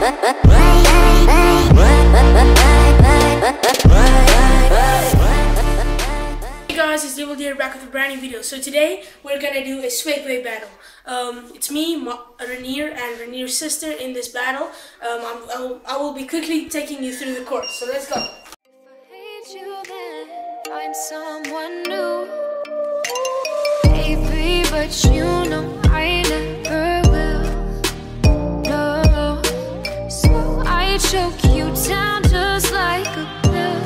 Hey guys, it's Renier back with a brand new video. So today we're gonna do a swag weight battle. It's me, Renier, and Renier's sister in this battle. I will be quickly taking you through the course. So let's go. If I hate you, then find someone new, baby. But you know I never will. No, so I choke you down just like a pill.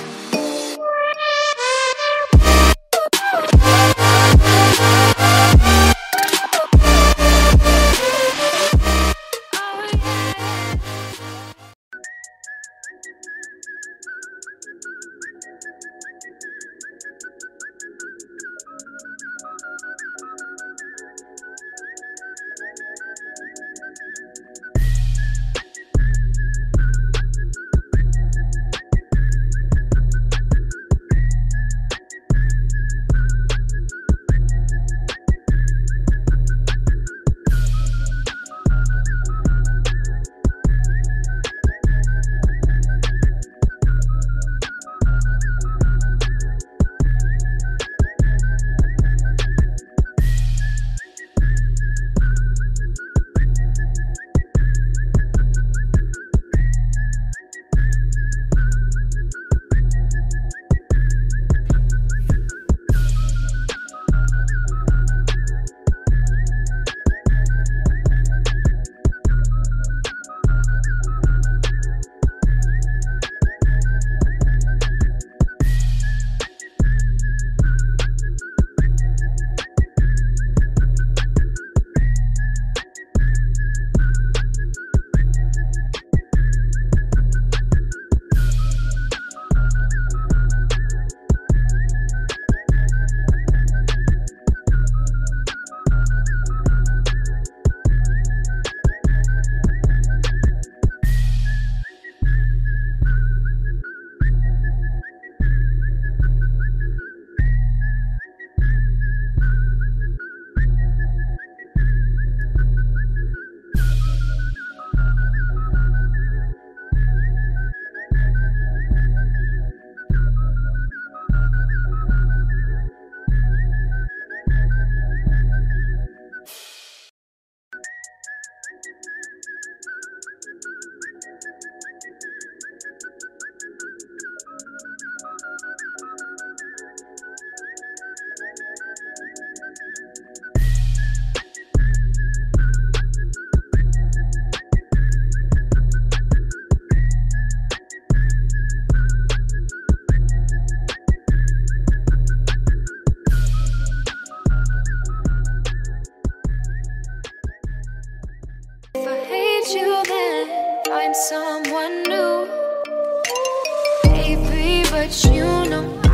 You then find someone new, baby. But you know